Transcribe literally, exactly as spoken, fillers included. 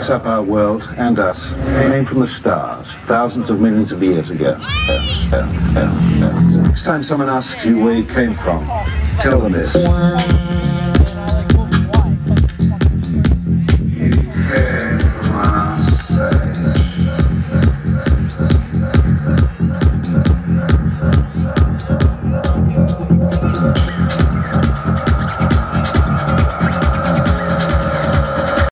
makes up our world and us came from the stars thousands of millions of years ago. Next time someone asks you where you came from, tell them this.